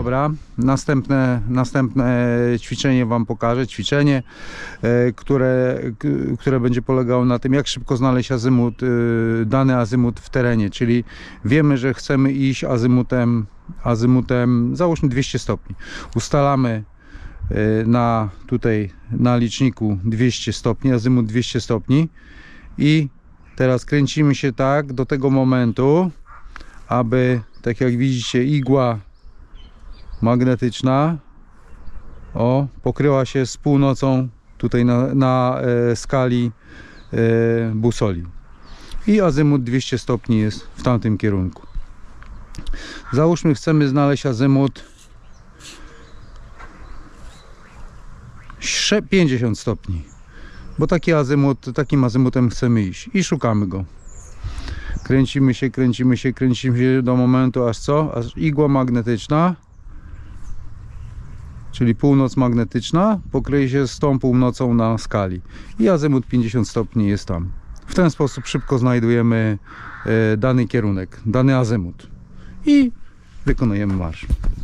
Dobra, następne ćwiczenie Wam pokażę. Ćwiczenie, które będzie polegało na tym, jak szybko znaleźć azymut, dany azymut w terenie. Czyli wiemy, że chcemy iść azymutem załóżmy 200 stopni. Ustalamy tutaj na liczniku 200 stopni, azymut 200 stopni i teraz kręcimy się tak do tego momentu, aby, tak jak widzicie, igła magnetyczna pokryła się z północą tutaj na skali busoli i azymut 200 stopni jest w tamtym kierunku. Załóżmy, chcemy znaleźć azymut 50 stopni, bo takim azymutem chcemy iść i szukamy go. Kręcimy się do momentu, aż igła magnetyczna, czyli północ magnetyczna, pokryje się z tą północą na skali i azymut 50 stopni jest tam. W ten sposób szybko znajdujemy dany kierunek, dany azymut i wykonujemy marsz.